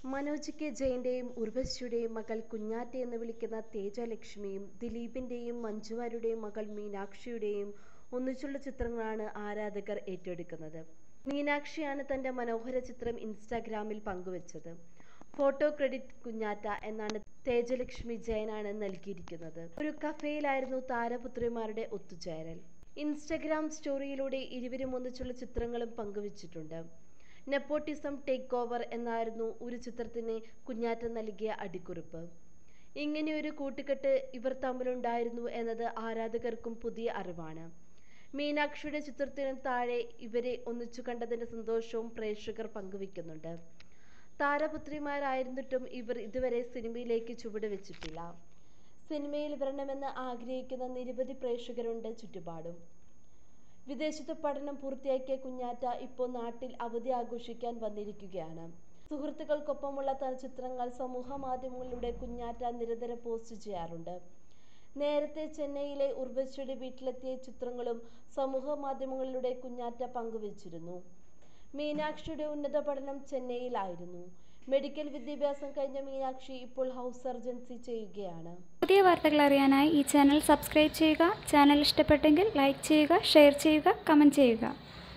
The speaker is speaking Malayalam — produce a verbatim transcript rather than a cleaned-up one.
മനോജ് കെ ജയന്റെയും ഉർവശിയുടെയും മകൾ കുഞ്ഞാറ്റ എന്ന് വിളിക്കുന്ന തേജലക്ഷ്മിയും ദിലീപിന്റെയും മഞ്ജുവാര്യരുടെയും മകൾ മീനാക്ഷിയുടെയും ഒന്നിച്ചുള്ള ചിത്രങ്ങളാണ് ആരാധകർ ഏറ്റെടുക്കുന്നത്. മീനാക്ഷിയാണ് തന്റെ മനോഹര ചിത്രം ഇൻസ്റ്റാഗ്രാമിൽ പങ്കുവച്ചത്. ഫോട്ടോ ക്രെഡിറ്റ് കുഞ്ഞാറ്റ എന്നാണ് തേജലക്ഷ്മി ജയനാണ് നൽകിയിരിക്കുന്നത്. ഒരു കഫേയിലായിരുന്നു താരപുത്രിമാരുടെ ഒത്തുചേരൽ. ഇൻസ്റ്റഗ്രാം സ്റ്റോറിയിലൂടെ ഇരുവരും ഒന്നിച്ചുള്ള ചിത്രങ്ങളും പങ്കുവച്ചിട്ടുണ്ട്. നെപ്പോട്ടിസം ടേക്ക് ഓവർ എന്നായിരുന്നു ഒരു ചിത്രത്തിന് കുഞ്ഞാറ്റ നൽകിയ അടിക്കുറിപ്പ്. ഇങ്ങനെയൊരു കൂട്ടുകെട്ട് ഇവർ തമ്മിലുണ്ടായിരുന്നു എന്നത് ആരാധകർക്കും പുതിയ അറിവാണ്. മീനാക്ഷിയുടെ ചിത്രത്തിനും താഴെ ഇവരെ ഒന്നിച്ചു കണ്ടതിന്റെ സന്തോഷവും പ്രേക്ഷകർ പങ്കുവെക്കുന്നുണ്ട്. താരപുത്രിമാരായിരുന്നിട്ടും ഇവർ ഇതുവരെ സിനിമയിലേക്ക് ചുവടുവെച്ചിട്ടില്ല. സിനിമയിൽ വരണമെന്ന് ആഗ്രഹിക്കുന്ന നിരവധി പ്രേക്ഷകരുണ്ട് ചുറ്റുപാടും. വിദേശത്ത് പഠനം പൂർത്തിയാക്കിയ കുഞ്ഞാറ്റ ഇപ്പോൾ നാട്ടിൽ അവധി ആഘോഷിക്കാൻ വന്നിരിക്കുകയാണ്. സുഹൃത്തുക്കൾക്കൊപ്പമുള്ള ചിത്രങ്ങൾ സമൂഹ മാധ്യമങ്ങളിലൂടെ കുഞ്ഞാറ്റ നിരന്തരം പോസ്റ്റ് ചെയ്യാറുണ്ട്. നേരത്തെ ചെന്നൈയിലെ ഉർവശിയുടെ വീട്ടിലെത്തിയ ചിത്രങ്ങളും സമൂഹ മാധ്യമങ്ങളിലൂടെ കുഞ്ഞാറ്റ പങ്കുവച്ചിരുന്നു. മീനാക്ഷിയുടെ ഉന്നത പഠനം ചെന്നൈയിലായിരുന്നു. മെഡിക്കൽ വിദ്യാഭ്യാസം കഴിഞ്ഞ മീനാക്ഷി ഇപ്പോൾ ഹൗസ് സർജൻസി ചെയ്യുകയാണ്. പുതിയ വാർത്തകൾ അറിയാനായി ഈ ചാനൽ സബ്സ്ക്രൈബ് ചെയ്യുക. ചാനൽ ഇഷ്ടപ്പെട്ടെങ്കിൽ ലൈക്ക് ചെയ്യുക, ഷെയർ ചെയ്യുക, കമന്റ് ചെയ്യുക.